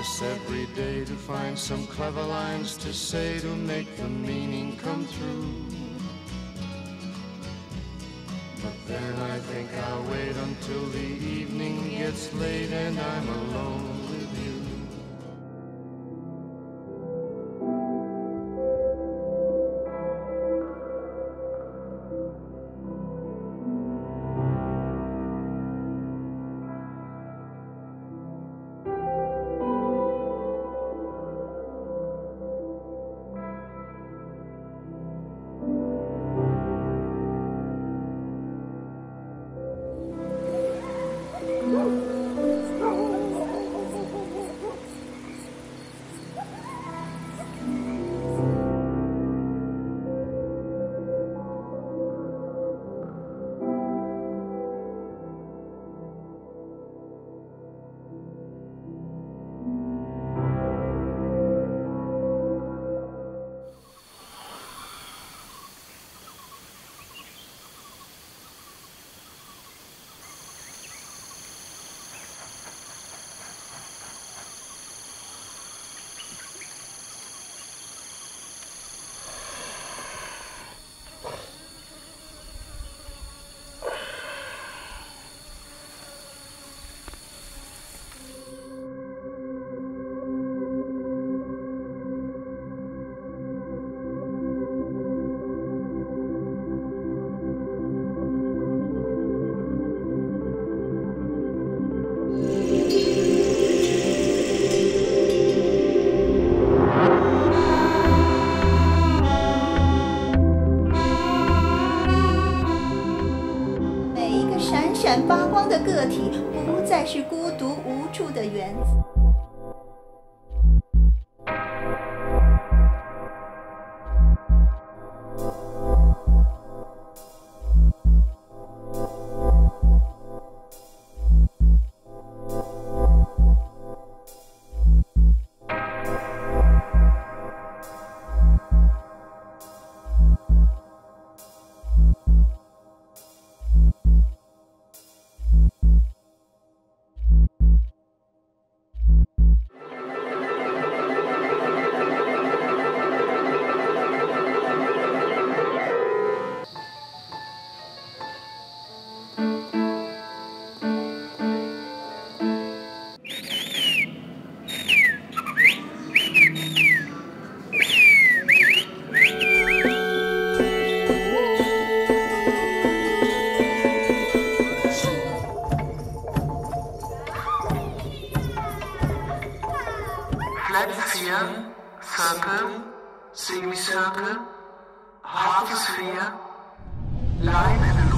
practice every day to find some clever lines to say to make the meaning come through. But then I think I'll wait until the evening gets late and I'm alone with you. 闪发光的个体不再是孤独无助的原子。 Flat sphere, circle, semicircle, half a sphere, line and